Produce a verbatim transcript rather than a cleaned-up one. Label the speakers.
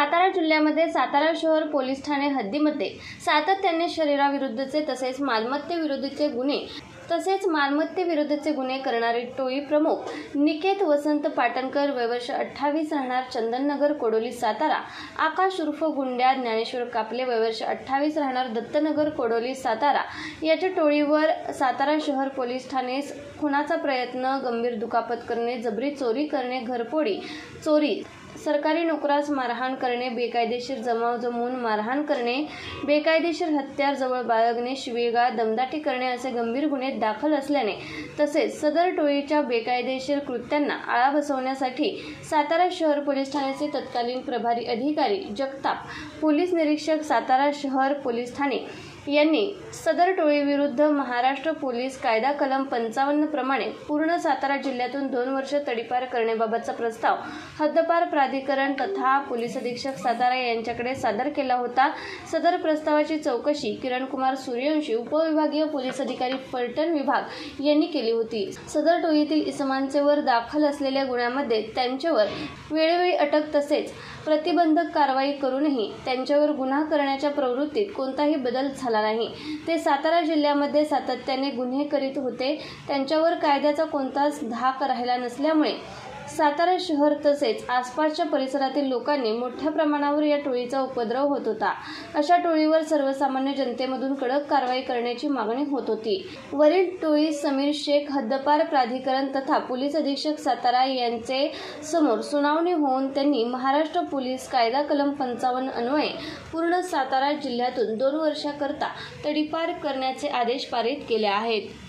Speaker 1: सातारा जिल्ह्यामध्ये सातारा शहर पोलीस ठाणे हद्दीमध्ये सातत्याने शरीराविरुद्धचे तसेच मालमत्तेविरुद्धचे गुन्हे तसेच मालमत्तेविरुद्धचे गुन्हे करणारी टोळी प्रमुख निकेत वसंत पाटणकर वय वर्ष अठ्ठावीस राहणार चंदननगर कोडोली सातारा, आकाश उर्फ गुंड्या ज्ञानेश्वर कापले वय वर्ष अठ्ठावीस राहणार दत्तनगर कोडोली सातारा याच्या टोळीवर सातारा शहर पोलीस ठाणे खुनाचा प्रयत्न, गंभीर दुखापत करणे, जबरी चोरी करणे, घरफोडी, चोरी, सरकारी नोकरास मारहाण करणे, बेकायदेशीर जमाव जमवून मारहाण करणे, बेकायदेशीर हत्यार जवळ बाळगणे, शिवीगाळ, दमदाटी करणे असे गंभीर गुन्हे दाखल असल्याने तसेच सदर टोळीच्या बेकायदेशीर कृत्यांना आळा बसवण्यासाठी सातारा शहर पोलीस ठाण्याचे तत्कालीन प्रभारी अधिकारी जगताप, पोलीस निरीक्षक सातारा शहर पोलीस ठाणे यांनी सदर टोळीविरुद्ध महाराष्ट्र पोलीस कायदा कलम पंचावन्न प्रमाणे पूर्ण सातारा जिल्ह्यातून दोन वर्ष तडीपार करण्याबाबतचा प्रस्ताव हद्दपार प्राधिकरण तथा पोलीस अधीक्षक सातारा यांच्याकडे सादर केला होता। सदर प्रस्तावाची चौकशी किरणकुमार सूर्यवंशी उपविभागीय पोलीस अधिकारी फलटण विभाग यांनी केली होती। सदर टोळीतील इसमांचेवर दाखल असलेल्या गुन्ह्यामध्ये त्यांच्यावर वेळोवेळी अटक तसेच प्रतिबंधक कारवाई करूनही त्यांच्यावर गुन्हा करण्याच्या प्रवृत्तीत कोणताही बदल झाला नाही। ते सातारा जिल्ह्यामध्ये सातत्याने गुन्हे करीत होते। त्यांच्यावर कायद्याचा कोणताच धाक राहिला नसल्यामुळे सातारा शहर तसेच आसपासच्या परिसरातील लोकांनी मोठ्या प्रमाणावर या टोळीचा उपद्रव होत होता। अशा टोळीवर सर्वसामान्य जनतेमधून कडक कारवाई करण्याची मागणी होत होती। वरील टोळी समीर शेख हद्दपार प्राधिकरण तथा पोलीस अधीक्षक सातारा यांचे समोर सुनावणी होऊन त्यांनी महाराष्ट्र पोलीस कायदा कलम पंचावन्न अन्वये पूर्ण सातारा जिल्ह्यातून दोन वर्षाकरता तडीपार करण्याचे आदेश पारित केले आहेत।